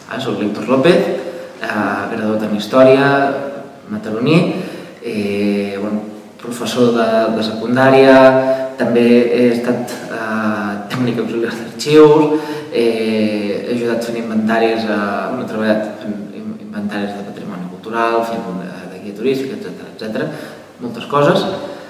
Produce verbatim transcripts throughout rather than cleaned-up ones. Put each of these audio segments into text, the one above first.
Soc l'Héctor López, graduat en Història, mataroní, professor de secundària, també he estat tècnic auxiliar d'arxius, he ajudat fent inventaris, he treballat fent inventaris de patrimoni cultural, fent de guia turística, etcètera, moltes coses.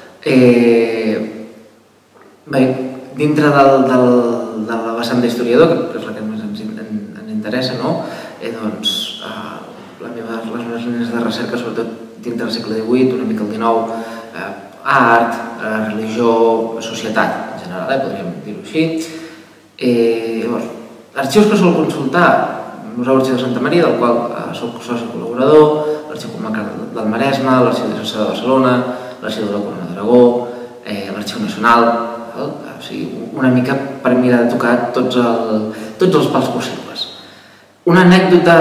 Bé, dintre de la vessant d'historiador, que és la que més ens interessa, doncs les meves línies de recerca, sobretot dintre del segle divuit, una mica el dinou, art, religió, societat, en general, podríem dir-ho així. Llavors, arxius que sol consultar, el Museu d'Arxiu de Santa Maria, del qual soc soci col·laborador, l'Arxiu Comarcal del Maresme, l'Arxiu Diocesà de Barcelona, l'Arxiu de la Corona d'Aragó, l'Arxiu Nacional, o sigui, una mica per mirar de tocar tots els pals possibles. Una anècdota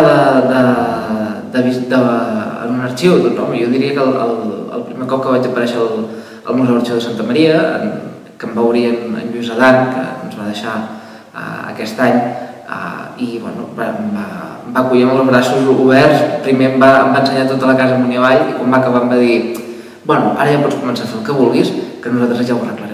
en un arxiu, doncs home, jo diria que el primer cop que vaig aparèixer al Museu d'Arxiu de Santa Maria, que em va obrir en Lluís Adan, que ens va deixar aquest any, i em va acollir amb els braços oberts. Primer em va ensenyar tota la casa amunt i avall, i quan va acabar em va dir: bueno, ara ja pots començar a fer el que vulguis, que nosaltres ja ho arreglarem.